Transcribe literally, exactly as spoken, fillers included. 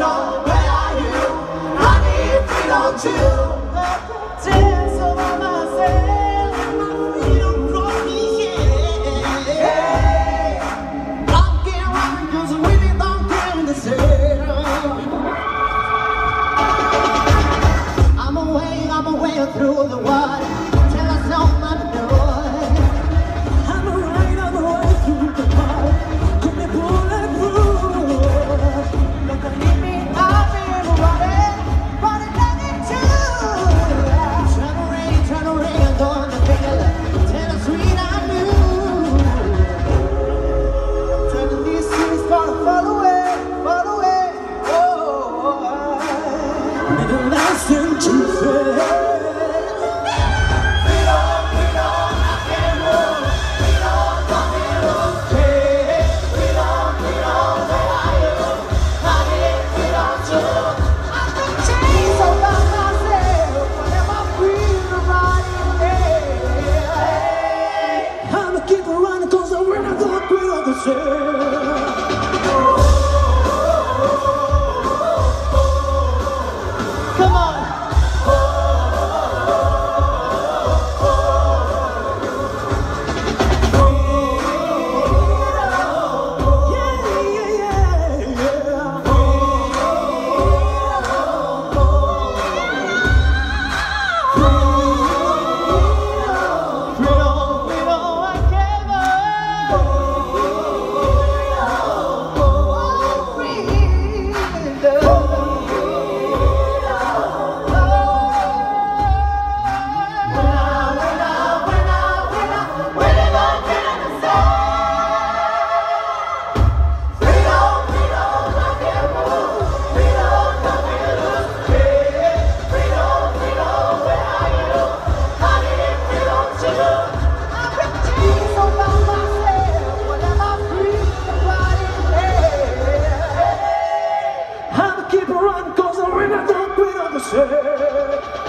freedom, where are you? I need freedom too. Dance all by myself, my freedom brought me here. Hey, I'm getting right because we really don't care in the center. I'm away, I'm away through the water. Tell us no man to do it. I'm away, I'm away through the water. Could be bulletproof. Look at me, I've been running, running down into. Trying to rain, trying to rain, I'm going to feel. Tell us sweet I knew. Turning these cities gonna fall away, fall away. Oh, never lasting to fail. Come on. Keep on running, 'cause I really don't quit on the side.